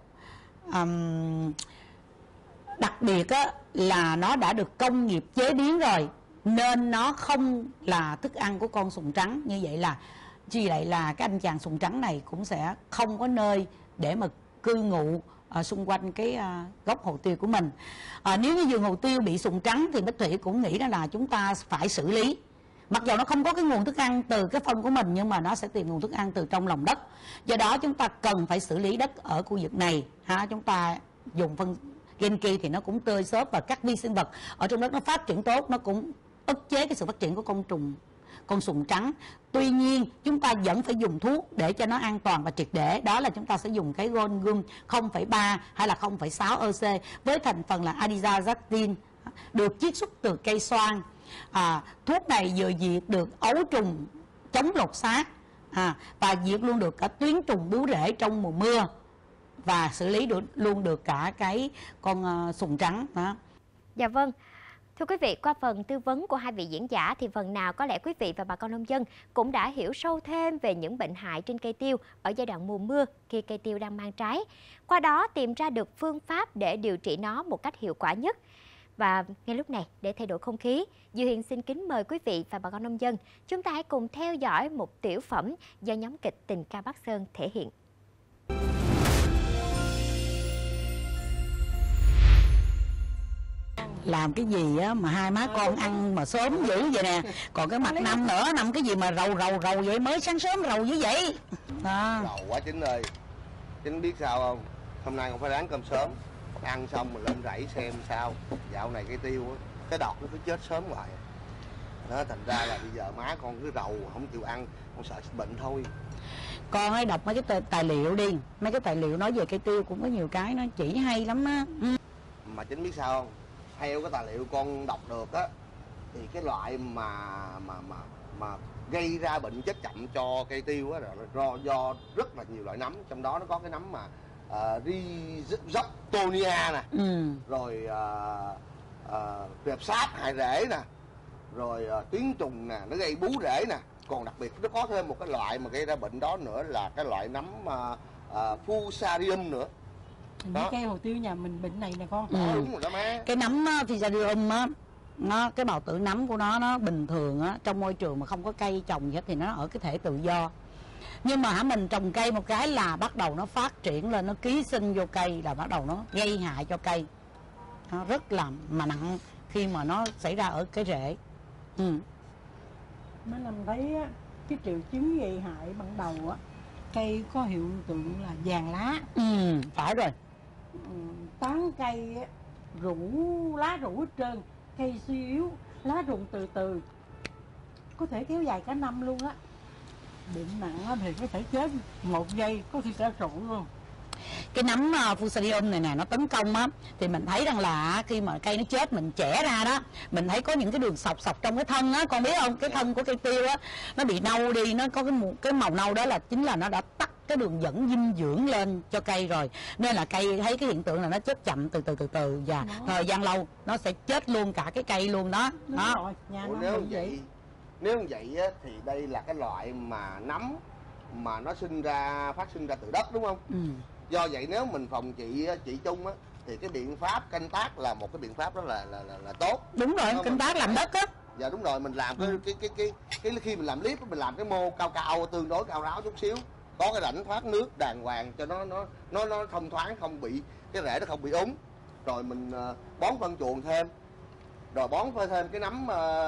Đặc biệt á, là nó đã được công nghiệp chế biến rồi, nên nó không là thức ăn của con sùng trắng. Như vậy là cái anh chàng sùng trắng này cũng sẽ không có nơi để mà cư ngụ xung quanh cái gốc hồ tiêu của mình. Nếu như vườn hồ tiêu bị sùng trắng thì Bích Thủy cũng nghĩ là chúng ta phải xử lý. Mặc dù nó không có cái nguồn thức ăn từ cái phân của mình, nhưng mà nó sẽ tìm nguồn thức ăn từ trong lòng đất. Do đó chúng ta cần phải xử lý đất ở khu vực này. Chúng ta dùng phân Genki thì nó cũng tơi xốp, và các vi sinh vật ở trong đất nó phát triển tốt, nó cũng ức chế cái sự phát triển của con sùng trắng. Tuy nhiên chúng ta vẫn phải dùng thuốc để cho nó an toàn và triệt để. Đó là chúng ta sẽ dùng cái Golgum 0,3 hay là 0,6 EC với thành phần là Adizazactin, được chiết xuất từ cây xoan. Thuốc này vừa diệt được ấu trùng chống lột xác, và diệt luôn được cả tuyến trùng bướu rễ trong mùa mưa, và xử lý luôn được cả cái con sùng trắng đó. Dạ vâng. Thưa quý vị, qua phần tư vấn của hai vị diễn giả thì phần nào có lẽ quý vị và bà con nông dân cũng đã hiểu sâu thêm về những bệnh hại trên cây tiêu ở giai đoạn mùa mưa khi cây tiêu đang mang trái. Qua đó tìm ra được phương pháp để điều trị nó một cách hiệu quả nhất. Và ngay lúc này, để thay đổi không khí, Diệu Hiền xin kính mời quý vị và bà con nông dân, chúng ta hãy cùng theo dõi một tiểu phẩm do nhóm kịch Tình Ca Bắc Sơn thể hiện. Làm cái gì á mà hai má con ăn mà sớm dữ vậy nè. Còn cái mặt Năm nữa, Năm cái gì mà rầu vậy, mới sáng sớm rầu dữ vậy đó. Rầu quá Chính ơi. Chính biết sao không? Hôm nay không phải ráng cơm sớm, ăn xong mình lên rẫy xem sao. Dạo này cái tiêu á, cái đọt nó cứ chết sớm hoài đó, thành ra là bây giờ má con cứ rầu không chịu ăn, con sợ bệnh thôi. Con hãy đọc mấy cái tài liệu đi. Mấy cái tài liệu nói về cây tiêu cũng có nhiều cái nó chỉ hay lắm á. Mà Chính biết sao không? Theo cái tài liệu con đọc được á, thì cái loại mà gây ra bệnh chết chậm cho cây tiêu á là do rất là nhiều loại nấm, trong đó nó có cái nấm mà Rhizoptonia nè, rồi rệp sáp hại rễ nè, rồi tuyến trùng nè, nó gây bú rễ nè. Còn đặc biệt nó có thêm một cái loại mà gây ra bệnh đó nữa là cái loại nấm Fusarium nữa. Những cây hồ tiêu nhà mình bệnh này nè con. Đúng rồi đó má. Cái nấm Fusarium á, cái bào tử nấm của nó bình thường á, trong môi trường mà không có cây trồng gì hết thì nó ở cái thể tự do. Nhưng mà mình trồng cây một cái là bắt đầu nó phát triển lên, nó ký sinh vô cây, là bắt đầu nó gây hại cho cây. Nó rất là nặng khi mà nó xảy ra ở cái rễ. Má Năm thấy á, cái triệu chứng gây hại ban đầu á, cây có hiện tượng là vàng lá. Phải rồi. Tán cây á, lá rũ hết trơn, cây suy yếu, lá rụng từ từ, có thể kéo dài cả năm luôn á. Bệnh nặng á thì có thể chết 1 giây, có khi cả sổ luôn. Cái nấm Fusarium này nè, nó tấn công á, thì mình thấy rằng là khi mà cây nó chết mình chẻ ra đó, mình thấy có những cái đường sọc trong cái thân á, con biết không? Cái thân của cây tiêu á, nó bị nâu đi, nó có cái màu nâu đó là chính là nó đã tắt cái đường dẫn dinh dưỡng lên cho cây rồi, nên là cây thấy cái hiện tượng là nó chết chậm từ từ và thời gian lâu nó sẽ chết luôn cả cái cây luôn đó. Rồi, nếu vậy á, thì đây là cái loại mà nấm mà nó phát sinh ra từ đất, đúng không? Do vậy nếu mình phòng trị chung á thì cái biện pháp canh tác là một cái biện pháp đó là tốt. Đúng rồi, canh tác làm đất á. Dạ đúng rồi, mình làm cái khi mình làm clip mình làm cái mô cao tương đối cao ráo chút xíu, có cái rãnh thoát nước đàng hoàng cho nó thông thoáng, không bị cái rễ nó không bị úng. Rồi mình bón phân chuồng thêm, rồi bón thêm cái nấm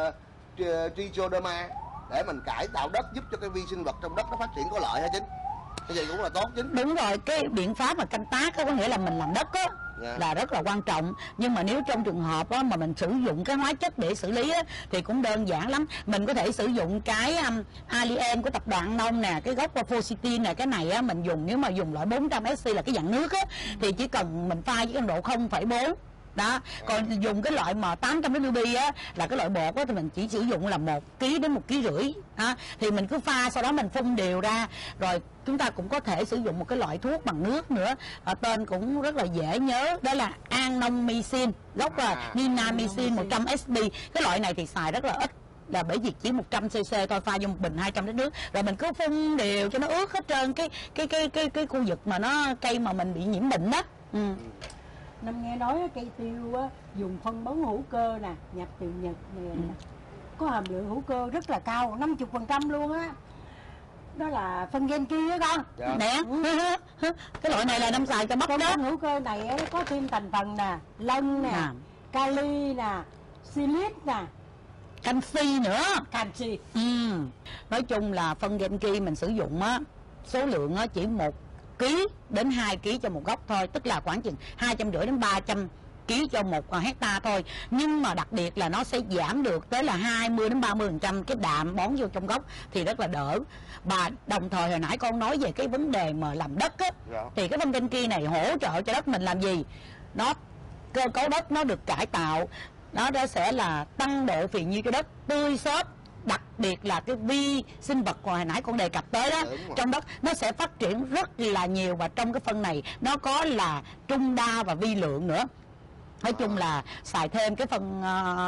Trichoderma để mình cải tạo đất, giúp cho cái vi sinh vật trong đất nó phát triển có lợi hả Chính? Cái gì cũng là tốt Chính. Đúng rồi, cái biện pháp mà canh tác có nghĩa là mình làm đất á, là rất là quan trọng. Nhưng mà nếu trong trường hợp á, mà mình sử dụng cái hóa chất để xử lý á, thì cũng đơn giản lắm. Mình có thể sử dụng cái Alien của tập đoàn Nông nè, cái gốc Forsythia nè, cái này á, mình dùng nếu mà dùng loại 400SC là cái dạng nước á, thì chỉ cần mình pha với cái độ 0,4 đó. Còn dùng cái loại mà 800 ml á là cái loại bột á thì mình chỉ sử dụng là 1 kg đến 1,5 kg đó. Thì mình cứ pha sau đó mình phun đều ra. Rồi chúng ta cũng có thể sử dụng một cái loại thuốc bằng nước nữa, tên cũng rất là dễ nhớ, đó là Anomycin, gốc là Ninamycin 100 SB. Cái loại này thì xài rất là ít, là bởi vì chỉ 100cc thôi, pha vô một bình 200 lít nước, rồi mình cứ phun đều cho nó ướt hết trơn cái khu vực mà nó cây mà mình bị nhiễm bệnh đó. Năm nghe nói cây tiêu á, dùng phân bón hữu cơ nè, nhập từ Nhật nè, có hàm lượng hữu cơ rất là cao, 50% luôn á. Đó là phân Genki đó con. Nè, cái loại này là năm xài cho bắp đó. Phân hữu cơ này á, có thêm thành phần nè, lân nè, kali nè, silic nè, canxi nữa. Canxi. Nói chung là phân Genki mình sử dụng á, số lượng á chỉ 1 kg đến 2 kg cho một gốc thôi, tức là khoảng chừng 250 đến 300 kg cho một hecta thôi. Nhưng mà đặc biệt là nó sẽ giảm được tới là 20 đến 30% cái đạm bón vô trong gốc thì rất là đỡ. Và đồng thời hồi nãy con nói về cái vấn đề mà làm đất á, thì cái phân Genki này hỗ trợ cho đất mình làm gì? Nó cơ cấu đất nó được cải tạo, nó sẽ là tăng độ phì nhiêu cho đất, tươi xốp. Đặc biệt là cái vi sinh vật hồi nãy con đề cập tới đó, trong đất nó sẽ phát triển rất là nhiều. Và trong cái phân này nó có là trung đa và vi lượng nữa. Nói chung là xài thêm cái phân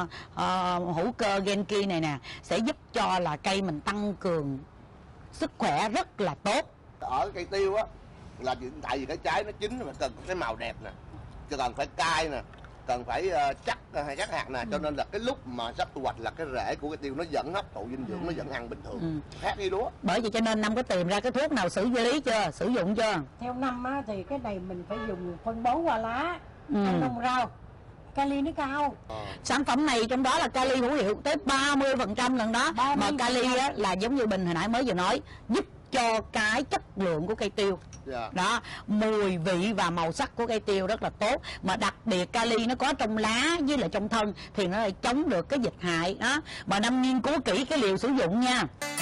hữu cơ Genki này nè sẽ giúp cho là cây mình tăng cường sức khỏe rất là tốt. Ở cây tiêu á là tại vì cái trái nó chín mà cần cái màu đẹp nè, cần phải cay nè, cần phải chắc hạt nè, cho nên là cái lúc mà sắp thu hoạch là cái rễ của cái tiêu nó vẫn hấp thụ dinh dưỡng, nó vẫn ăn bình thường, khác đi lúa. Bởi vậy cho nên Năm có tìm ra cái thuốc nào xử lý chưa, sử dụng chưa? Theo Năm á, thì cái này mình phải dùng phân bón qua lá, ăn nông rau, kali nó cao. Sản phẩm này trong đó là kali hữu hiệu tới 30% lần đó. 30%. Mà kali á, là giống như Bình hồi nãy mới vừa nói, giúp cho cái chất lượng của cây tiêu. Đó, mùi vị và màu sắc của cây tiêu rất là tốt. Mà đặc biệt kali nó có trong lá với lại trong thân thì nó lại chống được cái dịch hại đó. Mà Năm nghiên cứu kỹ cái liều sử dụng nha.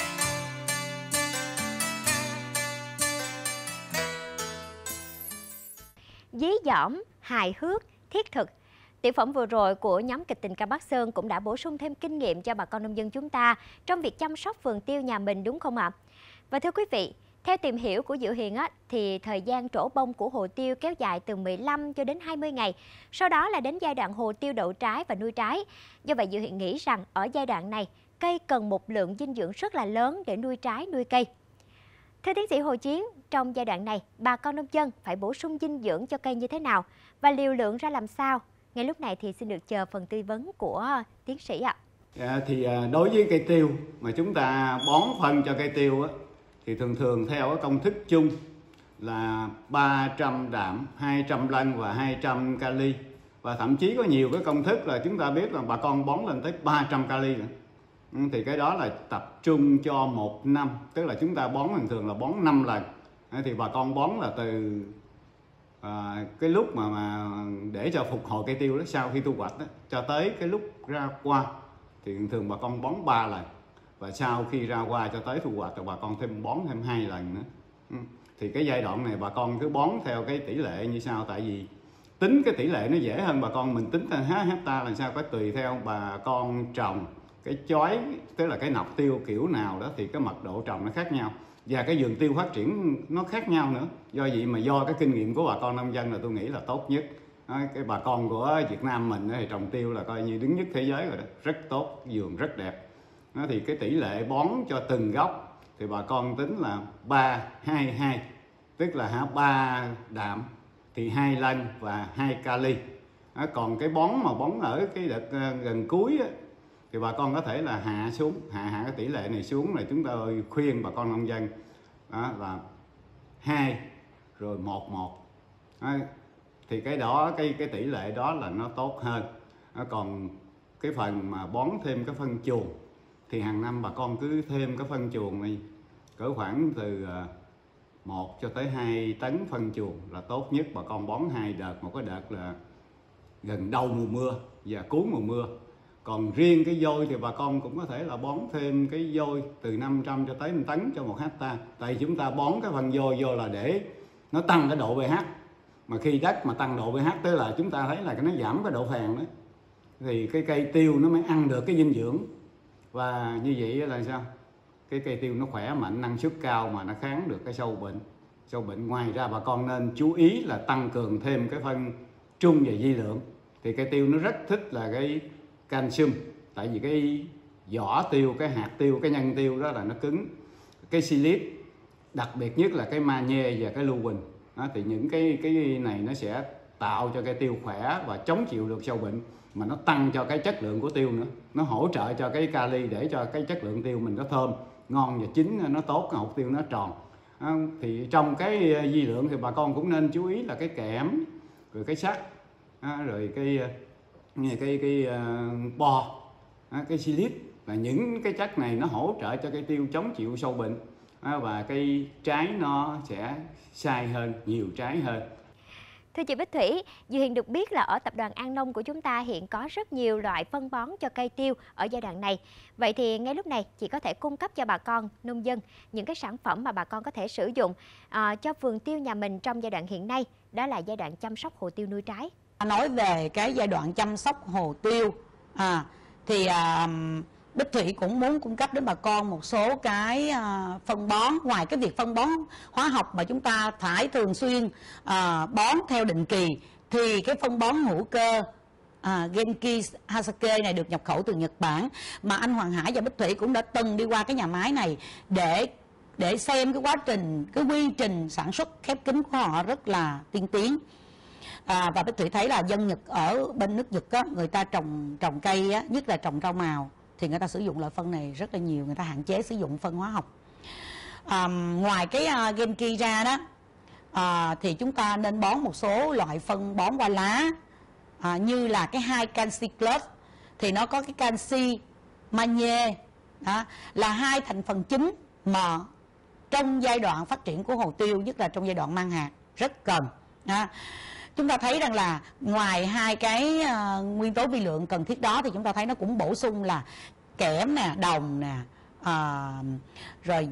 Dí dỏm, hài hước, thiết thực. Tiểu phẩm vừa rồi của nhóm kịch tình ca Bắc Sơn cũng đã bổ sung thêm kinh nghiệm cho bà con nông dân chúng ta trong việc chăm sóc vườn tiêu nhà mình, đúng không ạ? Và thưa quý vị, theo tìm hiểu của Diệu Hiền thì thời gian trổ bông của hồ tiêu kéo dài từ 15 cho đến 20 ngày. Sau đó là đến giai đoạn hồ tiêu đậu trái và nuôi trái. Do vậy Diệu Hiền nghĩ rằng ở giai đoạn này, cây cần một lượng dinh dưỡng rất là lớn để nuôi trái, nuôi cây. Thưa tiến sĩ Hồ Chiến, trong giai đoạn này, bà con nông dân phải bổ sung dinh dưỡng cho cây như thế nào và liều lượng ra làm sao? Ngay lúc này thì xin được chờ phần tư vấn của tiến sĩ ạ. Thì đối với cây tiêu mà chúng ta bón phân cho cây tiêu á, thì thường theo cái công thức chung là 300 đạm, 200 lân và 200 kali. Và thậm chí có nhiều cái công thức là chúng ta biết là bà con bón lên tới 300 kali nữa. Thì cái đó là tập trung cho 1 năm, tức là chúng ta bón thường là bón 5 lần. Thì bà con bón là từ cái lúc mà để cho phục hồi cây tiêu đó, sau khi thu hoạch đó, cho tới cái lúc ra hoa thì thường bà con bón 3 lần. Và sau khi ra hoa cho tới thu hoạch thì bà con bón thêm 2 lần nữa. Thì cái giai đoạn này bà con cứ bón theo cái tỷ lệ như sau. Tại vì tính cái tỷ lệ nó dễ hơn bà con, mình tính theo hecta là sao, có tùy theo bà con trồng cái chói, tức là cái nọc tiêu kiểu nào đó thì cái mật độ trồng nó khác nhau. Và cái vườn tiêu phát triển nó khác nhau nữa. Do vậy mà do cái kinh nghiệm của bà con nông dân là tôi nghĩ là tốt nhất. Cái bà con của Việt Nam mình thì trồng tiêu là coi như đứng nhất thế giới rồi đó, rất tốt, vườn rất đẹp. Thì cái tỷ lệ bón cho từng gốc thì bà con tính là 3-2-2, tức là 3 đạm thì 2 lân và 2 kali. Còn cái bón mà bón ở cái đợt gần cuối á, thì bà con có thể là hạ xuống, hạ cái tỷ lệ này xuống, là chúng tôi khuyên bà con nông dân đó là 2 rồi 1-1. Thì cái đó cái tỷ lệ đó là nó tốt hơn. Còn cái phần mà bón thêm cái phân chuồng thì hàng năm bà con cứ thêm cái phân chuồng này cỡ khoảng từ 1 cho tới 2 tấn phân chuồng là tốt nhất. Bà con bón 2 đợt, một cái đợt là gần đầu mùa mưa và cuối mùa mưa. Còn riêng cái vôi thì bà con cũng có thể là bón thêm cái vôi từ 500 cho tới 1 tấn cho 1 hectare. Tại chúng ta bón cái phân vôi vô là để nó tăng cái độ pH. Mà khi đất mà tăng độ pH tức là chúng ta thấy là nó giảm cái độ phèn đó, thì cái cây tiêu nó mới ăn được cái dinh dưỡng. Và như vậy là sao? Cái cây tiêu nó khỏe mạnh, năng suất cao mà nó kháng được cái sâu bệnh. Ngoài ra bà con nên chú ý là tăng cường thêm cái phân trung và vi lượng. Thì cây tiêu nó rất thích là cái canxi, tại vì cái vỏ tiêu, cái hạt tiêu, cái nhân tiêu đó là nó cứng. Cái silic, đặc biệt nhất là cái magie và cái lưu huỳnh. Thì những cái này nó sẽ tạo cho cây tiêu khỏe và chống chịu được sâu bệnh, mà nó tăng cho cái chất lượng của tiêu nữa. Nó hỗ trợ cho cái kali để cho cái chất lượng tiêu mình nó thơm, ngon và chín, nó tốt, cái hột tiêu nó tròn. Thì trong cái vi lượng thì bà con cũng nên chú ý là cái kẽm, rồi cái sắt, rồi cái bo, cái silic, là những cái chất này nó hỗ trợ cho cây tiêu chống chịu sâu bệnh, và cây trái nó sẽ sai hơn, nhiều trái hơn. Thưa chị Bích Thủy, Diệu Hiền được biết là ở tập đoàn An Nông của chúng ta hiện có rất nhiều loại phân bón cho cây tiêu ở giai đoạn này. Vậy thì ngay lúc này chị có thể cung cấp cho bà con nông dân những cái sản phẩm mà bà con có thể sử dụng cho vườn tiêu nhà mình trong giai đoạn hiện nay, đó là giai đoạn chăm sóc hồ tiêu nuôi trái. Nói về cái giai đoạn chăm sóc hồ tiêu thì Bích Thủy cũng muốn cung cấp đến bà con một số cái phân bón. Ngoài cái việc phân bón hóa học mà chúng ta phải thường xuyên bón theo định kỳ, thì cái phân bón hữu cơ Genki Hasake này được nhập khẩu từ Nhật Bản, mà anh Hoàng Hải và Bích Thủy cũng đã từng đi qua cái nhà máy này để xem cái quá trình, cái quy trình sản xuất khép kín của họ rất là tiên tiến. Và Bích Thủy thấy là dân Nhật ở bên nước Nhật á, người ta trồng cây á, nhất là trồng rau màu, thì người ta sử dụng loại phân này rất là nhiều, người ta hạn chế sử dụng phân hóa học. Ngoài cái Genki ra đó, thì chúng ta nên bón một số loại phân bón qua lá, như là cái 2 Canxi Plus, thì nó có cái canxi, magie, là 2 thành phần chính mà trong giai đoạn phát triển của hồ tiêu, nhất là trong giai đoạn mang hạt, rất cần. Chúng ta thấy rằng là ngoài 2 cái nguyên tố vi lượng cần thiết đó, thì chúng ta thấy nó cũng bổ sung là kẽm nè, đồng nè, rồi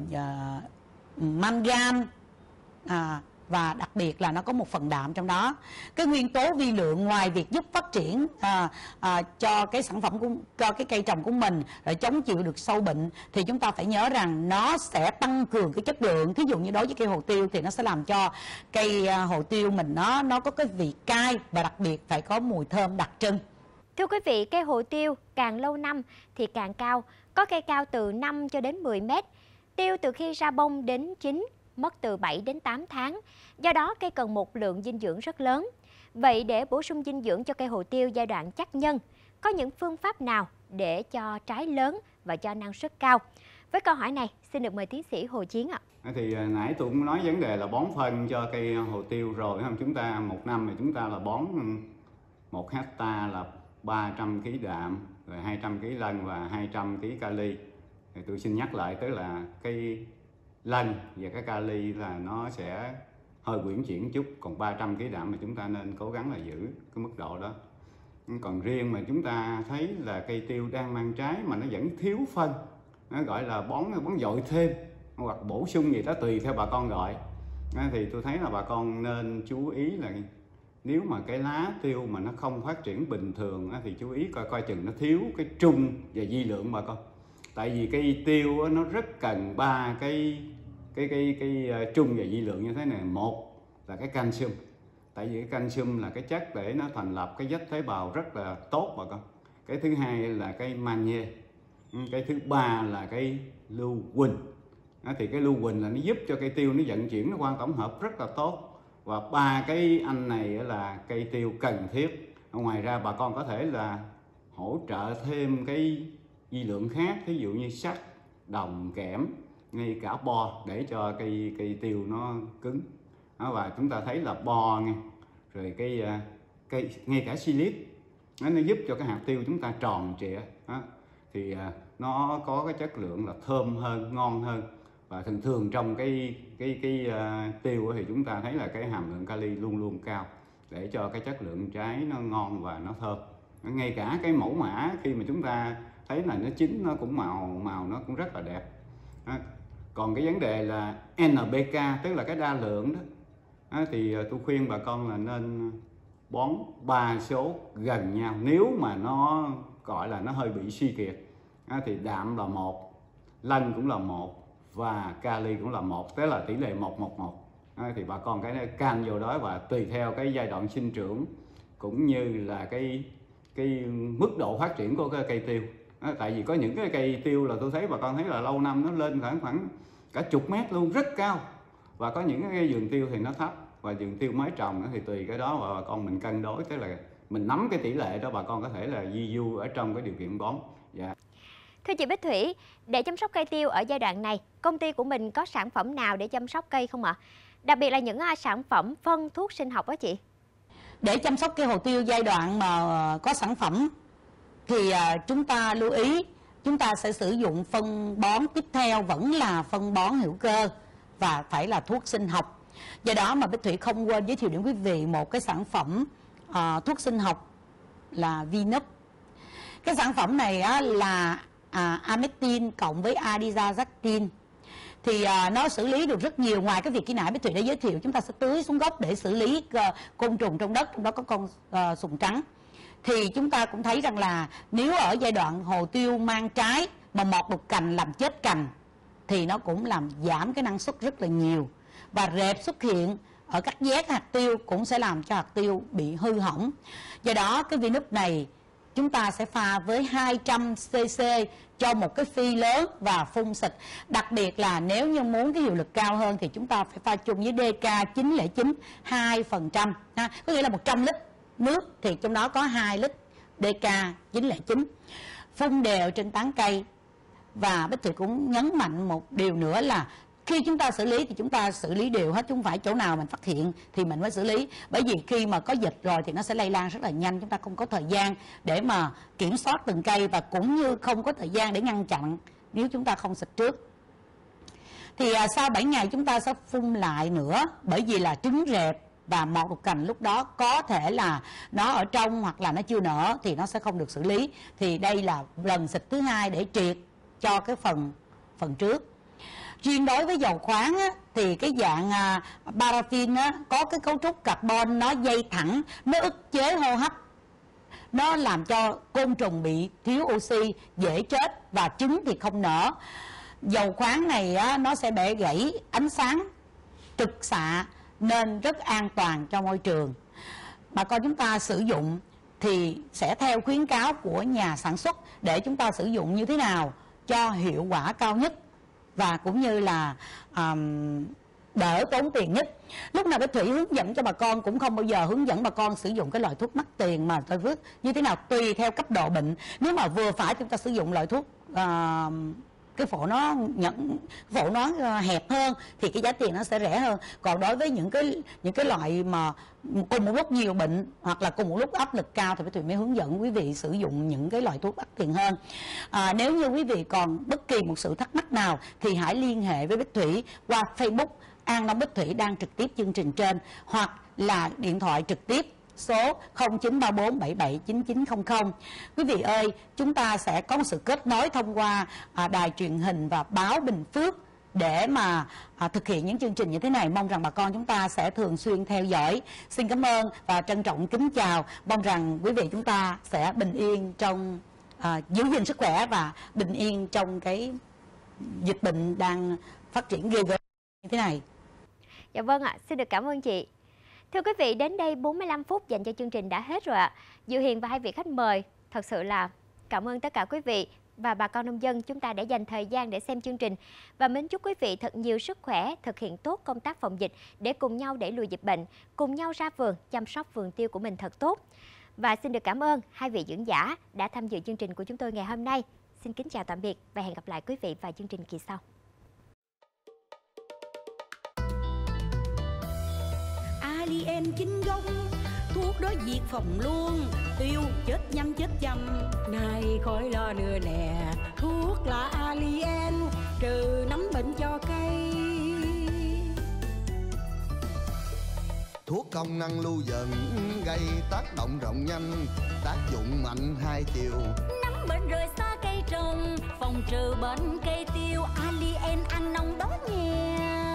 mangan, và đặc biệt là nó có một phần đạm trong đó. Cái nguyên tố vi lượng ngoài việc giúp phát triển cho cái sản phẩm cho cái cây trồng của mình, rồi chống chịu được sâu bệnh, thì chúng ta phải nhớ rằng nó sẽ tăng cường cái chất lượng. Thí dụ như đối với cây hồ tiêu thì nó sẽ làm cho cây hồ tiêu mình nó có cái vị cay, và đặc biệt phải có mùi thơm đặc trưng. Thưa quý vị, cây hồ tiêu càng lâu năm thì càng cao, có cây cao từ 5 cho đến 10 mét. Tiêu từ khi ra bông đến chín mất từ 7 đến 8 tháng. Do đó cây cần một lượng dinh dưỡng rất lớn. Vậy để bổ sung dinh dưỡng cho cây hồ tiêu giai đoạn chắc nhân, có những phương pháp nào để cho trái lớn và cho năng suất cao? Với câu hỏi này, xin được mời tiến sĩ Hồ Chiến ạ. Thì nãy tôi cũng nói vấn đề là bón phân cho cây hồ tiêu rồi, không? Chúng ta một năm thì chúng ta là bón 1 hectare là 300 kg đạm, rồi 200 kg lân và 200 kg kali. Thì tôi xin nhắc lại, tức là cái lân và cái kali là nó sẽ hơi quyển chuyển chút, còn 300 kg đạm mà chúng ta nên cố gắng là giữ cái mức độ đó. Còn riêng mà chúng ta thấy là cây tiêu đang mang trái mà nó vẫn thiếu phân, nó gọi là bón dội thêm hoặc bổ sung gì đó tùy theo bà con gọi, thì tôi thấy là bà con nên chú ý là nếu mà cái lá tiêu mà nó không phát triển bình thường thì chú ý coi chừng nó thiếu cái trung và vi lượng bà con. Tại vì cây tiêu nó rất cần 3 cái trung và vi lượng như thế này. Một là cái calcium, tại vì cái calcium là cái chất để nó thành lập cái vách tế bào rất là tốt bà con. Cái thứ hai là cái magie, cái thứ ba là cái lưu huỳnh, Thì cái lưu huỳnh là nó giúp cho cây tiêu nó vận chuyển nó quang tổng hợp rất là tốt. Và 3 cái anh này là cây tiêu cần thiết. Ngoài ra bà con có thể là hỗ trợ thêm cái vi lượng khác, ví dụ như sắt, đồng, kẽm, ngay cả bo để cho cây tiêu nó cứng. Và chúng ta thấy là bo nghe, rồi cây ngay cả silic nó giúp cho cái hạt tiêu chúng ta tròn trịa, thì nó có cái chất lượng là thơm hơn, ngon hơn. Và thường trong cái tiêu thì chúng ta thấy là cái hàm lượng kali luôn luôn cao để cho cái chất lượng trái nó ngon và nó thơm. Ngay cả cái mẫu mã khi mà chúng ta thấy là nó chín nó cũng màu nó cũng rất là đẹp. Còn cái vấn đề là NPK tức là cái đa lượng đó, thì tôi khuyên bà con là nên bón 3 số gần nhau. Nếu mà nó gọi là nó hơi bị suy kiệt thì đạm là 1, lân cũng là 1 và kali cũng là 1, tức là tỷ lệ 1:1:1. Thì bà con cái can vô đó và tùy theo cái giai đoạn sinh trưởng cũng như là cái mức độ phát triển của cái cây tiêu. Tại vì có những cái cây tiêu là tôi thấy bà con thấy là lâu năm nó lên khoảng cả chục mét luôn, rất cao. Và có những cái vườn tiêu thì nó thấp, và vườn tiêu mới trồng thì tùy cái đó và bà con mình cân đối, tức là mình nắm cái tỷ lệ đó bà con có thể là di du ở trong cái điều kiện bón. Dạ. Thưa chị Bích Thủy, để chăm sóc cây tiêu ở giai đoạn này, công ty của mình có sản phẩm nào để chăm sóc cây không ạ? Đặc biệt là những sản phẩm phân thuốc sinh học đó chị. Để chăm sóc cây hồ tiêu giai đoạn mà có sản phẩm thì chúng ta lưu ý chúng ta sẽ sử dụng phân bón tiếp theo vẫn là phân bón hữu cơ và phải là thuốc sinh học. Do đó mà Bích Thủy không quên giới thiệu đến quý vị một cái sản phẩm thuốc sinh học là Vinup. Cái sản phẩm này là Amectin cộng với Adiazactin. Thì nó xử lý được rất nhiều. Ngoài cái việc khi nãy Bích Thủy đã giới thiệu, chúng ta sẽ tưới xuống gốc để xử lý côn trùng trong đất, trong đó có con sùng trắng. Thì chúng ta cũng thấy rằng là nếu ở giai đoạn hồ tiêu mang trái mà mọt đục cành làm chết cành thì nó cũng làm giảm cái năng suất rất là nhiều. Và rệp xuất hiện ở các giác hạt tiêu cũng sẽ làm cho hạt tiêu bị hư hỏng. Do đó cái Vinup này chúng ta sẽ pha với 200 cc cho một cái phi lớn và phun xịt. Đặc biệt là nếu như muốn cái hiệu lực cao hơn thì chúng ta phải pha chung với DK 909 2%. Có nghĩa là 100 lít nước thì trong đó có 2 lít DK 909. Phun đều trên tán cây. Và Bích Thủy cũng nhấn mạnh một điều nữa là khi chúng ta xử lý thì chúng ta xử lý đều hết, chứ không phải chỗ nào mình phát hiện thì mình mới xử lý. Bởi vì khi mà có dịch rồi thì nó sẽ lây lan rất là nhanh, chúng ta không có thời gian để mà kiểm soát từng cây và cũng như không có thời gian để ngăn chặn nếu chúng ta không xịt trước. Thì sau 7 ngày chúng ta sẽ phun lại nữa, bởi vì là trứng rệp và mọt đục cành lúc đó có thể là nó ở trong hoặc là nó chưa nở thì nó sẽ không được xử lý. Thì đây là lần xịt thứ 2 để triệt cho cái phần trước. Riêng đối với dầu khoáng thì cái dạng paraffin có cái cấu trúc carbon nó dây thẳng, nó ức chế hô hấp, nó làm cho côn trùng bị thiếu oxy dễ chết và trứng thì không nở. Dầu khoáng này nó sẽ bẻ gãy ánh sáng trực xạ nên rất an toàn cho môi trường. Bà con chúng ta sử dụng thì sẽ theo khuyến cáo của nhà sản xuất để chúng ta sử dụng như thế nào cho hiệu quả cao nhất và cũng như là đỡ tốn tiền nhất. Lúc nào Bích Thủy hướng dẫn cho bà con cũng không bao giờ hướng dẫn bà con sử dụng cái loại thuốc mắc tiền mà tôi viết như thế nào, tùy theo cấp độ bệnh. Nếu mà vừa phải chúng ta sử dụng loại thuốc cái phổ nó hẹp hơn thì cái giá tiền nó sẽ rẻ hơn. Còn đối với những cái loại mà cùng một lúc nhiều bệnh hoặc là cùng một lúc áp lực cao thì Bích Thủy mới hướng dẫn quý vị sử dụng những cái loại thuốc đắt tiền hơn. Nếu như quý vị còn bất kỳ một sự thắc mắc nào thì hãy liên hệ với Bích Thủy qua Facebook An Long Bích Thủy đang trực tiếp chương trình trên, hoặc là điện thoại trực tiếp số 0934 77 9900. Quý vị ơi, chúng ta sẽ có một sự kết nối thông qua đài truyền hình và báo Bình Phước để mà thực hiện những chương trình như thế này. Mong rằng bà con chúng ta sẽ thường xuyên theo dõi. Xin cảm ơn và trân trọng kính chào. Mong rằng quý vị chúng ta sẽ bình yên trong giữ gìn sức khỏe và bình yên trong cái dịch bệnh đang phát triển ghê gớm như thế này. Dạ vâng ạ, xin được cảm ơn chị. Thưa quý vị, đến đây 45 phút dành cho chương trình đã hết rồi ạ. Diệu Hiền và hai vị khách mời thật sự là cảm ơn tất cả quý vị và bà con nông dân, chúng ta đã dành thời gian để xem chương trình. Và mến chúc quý vị thật nhiều sức khỏe, thực hiện tốt công tác phòng dịch để cùng nhau đẩy lùi dịch bệnh, cùng nhau ra vườn, chăm sóc vườn tiêu của mình thật tốt. Và xin được cảm ơn hai vị dưỡng giả đã tham dự chương trình của chúng tôi ngày hôm nay. Xin kính chào tạm biệt và hẹn gặp lại quý vị vào chương trình kỳ sau. Alien chính gốc, thuốc đó diệt phòng luôn, tiêu chết nhanh chết chậm, này khỏi lo nữa nè. Thuốc là Alien, trừ nấm bệnh cho cây. Thuốc công năng lưu dần, gây tác động rộng nhanh, tác dụng mạnh hai chiều. Nấm bệnh rời xa cây trồng, phòng trừ bệnh cây tiêu. Alien ăn nông đó nha.